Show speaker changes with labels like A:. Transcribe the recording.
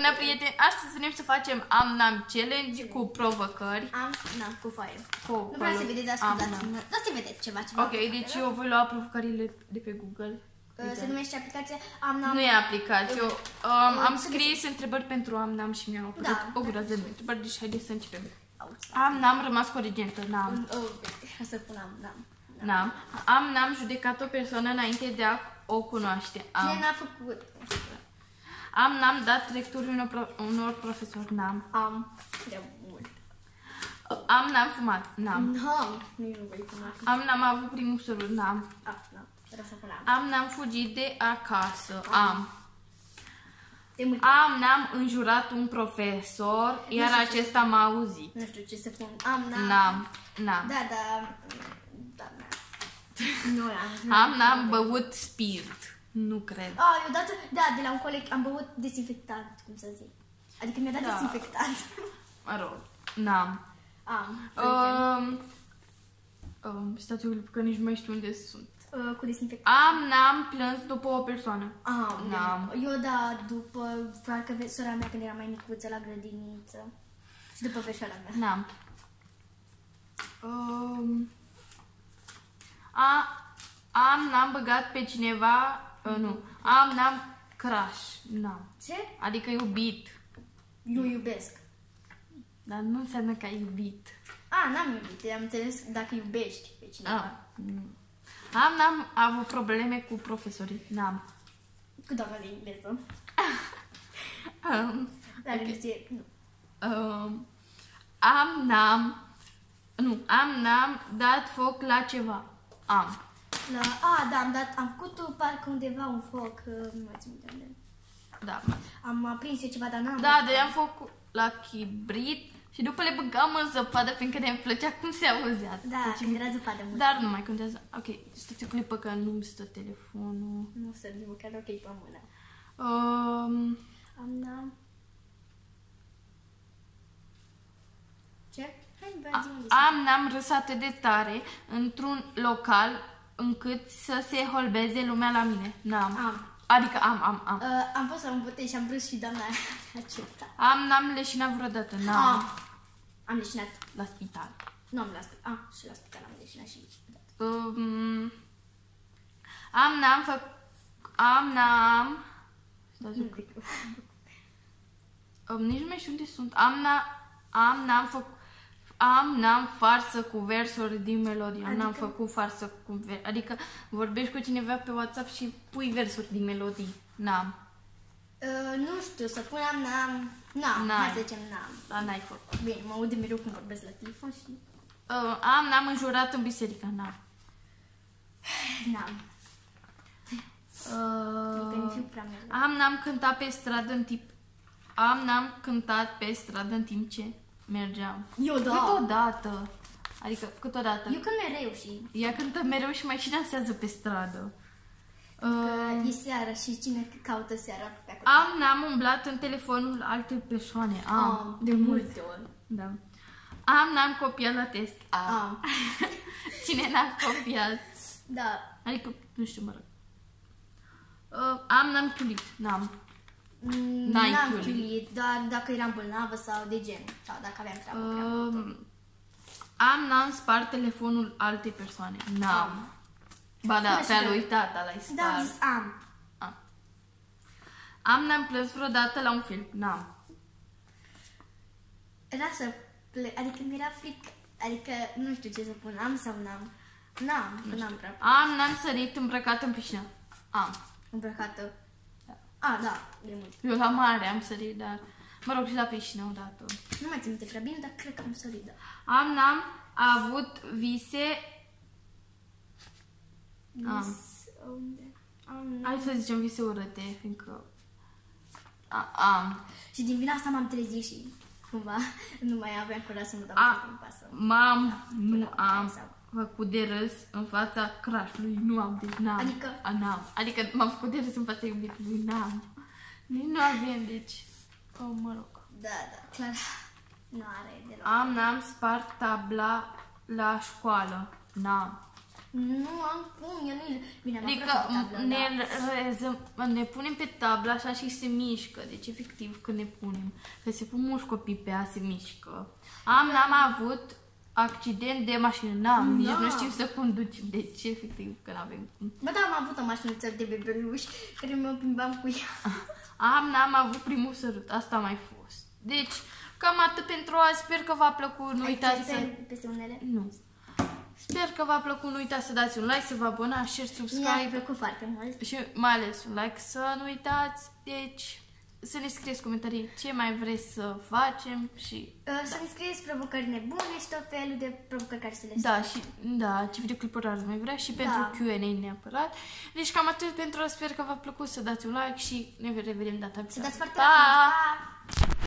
A: Bună, prieteni! Astăzi venim să facem am-nam challenge cu provocări.
B: Am-nam cu foaie.
A: Nu
B: vreau să vedeți, ascultați-mă. Dați să vedeți ceva.
A: Ok, deci eu voi lua provocările de pe Google.
B: Se numește aplicația am-nam.
A: Nu e aplicație. Am scris întrebări pentru am-nam și mi-au apărut o groază de întrebări, deci haideți să începem. Am-nam rămas corigentă, n-am.
B: Să pun am-nam.
A: N-am. Am-nam judecat o persoană înainte de a o cunoaște.
B: Cine n-a făcut?
A: Am-nam dat lecturi unor profesori. N-am.
B: Am. De mult.
A: Am-nam fumat. N-am.
B: Nici nu voi fuma.
A: Am-nam avut primul sărut. N-am.
B: Nu. Vreau să pun am.
A: Am-nam fugit de acasă. Am.
B: De mult.
A: Am-nam înjurat un profesor, iar acesta m-a auzit.
B: Nu știu ce să pun. Am-nam.
A: N-am.
B: Da. Nu am.
A: Am-nam băut spirit. Nu cred.
B: Eu dat, de la un coleg am băut dezinfectant, cum să zic. Adică mi-a dat dezinfectant.
A: Mă rog, n-am. Stați o clipă că nici nu mai știu unde sunt.
B: Cu dezinfectant.
A: N-am plâns după o persoană. N-am.
B: Eu după parcă sora mea când era mai micuță la grădiniță. Și după veșoara mea.
A: N-am. N-am băgat pe cineva. Nu. N-am crush. N-am.
B: Ce?
A: Adică iubit.
B: Eu iubesc.
A: Dar nu înseamnă că ai iubit.
B: N-am iubit. Am înțeles dacă iubești pe cineva.
A: N-am avut probleme cu profesorii. N-am.
B: Cu doamna de engleză.
A: N-am dat foc la ceva. Am.
B: Am făcut parcă undeva un foc. Nu mai țin de unde.
A: Da.
B: Am aprins eu ceva, dar n-am.
A: Dădeam foc la chibrit și după le băgam în zăpadă, fiindcă ne plăcea cum se auzea.
B: Da, când era zăpadă mult.
A: Dar nu mai contează. Ok, stați o clipă că nu-mi stă telefonul.
B: Nu stă nici măcar o clipă în mână. Am-nam. Ce?
A: Am-nam râs atât de tare într-un local încât să se holbeze lumea la mine. N-am. Adică am.
B: Am fost la un botej și am râs și doamna acesta.
A: N-am leșinat vreodată. N-am.
B: Am leșinat.
A: La spital.
B: Nu am la spital. Și la spital am leșinat și
A: nici nu mai știu unde sunt. N-am farsă cu versuri din melodie. N-am făcut farsă cu versuri. Adică vorbești cu cineva pe WhatsApp și pui versuri din melodii. N-am.
B: Nu știu, să pun am-nam. Hai să zicem n-am.
A: Dar n-ai făcut.
B: Bine, mă aud de mereu când vorbesc la telefon și...
A: N-am înjurat în biserică. N-am. N-am cântat pe stradă în timp... N-am cântat pe stradă în timp ce mergeam.
B: Eu da.
A: Câteodată. Adică câteodată.
B: Eu cânt mereu și...
A: Ea cântă mereu și mai și dansează pe stradă.
B: E seara și cine caută seara pe acolo?
A: N-am umblat în telefonul alte persoane.
B: De multe ori.
A: Da. N-am copiat la test. Cine n-a copiat?
B: Da.
A: Adică, nu știu, mă rog. N-am chiulit. N-am.
B: N-am chiulit, doar dacă eram bolnavă sau de genul. Sau dacă aveam treabă.
A: N-am spart telefonul altei persoane. N-am. Ba da, pe a lui tata l-ai spart.
B: Da, am zis
A: N-am plâns vreodată la un film. N-am.
B: Era să plec, adică mi-era frică. Adică nu știu ce să pun, am sau n-am. N-am prea.
A: N-am sărit îmbrăcat în piscină.
B: Îmbrăcată. Da, de mult.
A: Eu la mare am sărit, dar... Mă rog, și la piscină odată.
B: Nu mai țin minte prea bine, dar cred că am sărit, da.
A: N-am avut vise... Hai să zicem vise urâte, fiindcă...
B: Și din vina asta m-am trezit și cumva nu mai aveam curaj să mă dau în pasă.
A: Nu am făcut de râs în fața crush-ului. Nu am, deci n-am. Adică m-am făcut de râs în fața iubitului. N-am. Nici nu avem, deci... mă rog.
B: Da, clar. Nu are deloc.
A: N-am spart tabla la școală. N-am.
B: Nu am cum, eu nu-i... Bine,
A: adică ne punem pe tablă așa și se mișcă, deci efectiv când ne punem, că se pun mulți copii pe ea, se mișcă. N-am avut accident de mașină, nici nu știm să conducem, deci efectiv că n-avem cum.
B: Bă, da, am avut o mașinuță de bebeluș care mă plimbam cu ea.
A: N-am avut primul sărut, asta a mai fost. Deci, cam atât pentru azi, sper că v-a plăcut, nu uitați să...
B: peste unele?
A: Nu. Sper că v-a plăcut, nu uitați să dați un like, să vă abonați, share, subscribe.
B: Mi-a plăcut foarte mult.
A: Și mai ales un like, să nu uitați, deci să ne scrieți comentarii ce mai vreți să facem și...
B: Să ne scrieți provocări nebune și tot felul de provocări care să le
A: ce videoclipuri ați mai vrea și pentru Q&A neapărat. Deci cam atât pentru, sper că v-a plăcut, să dați un like și ne revedem data viitoare.
B: Să dați foarte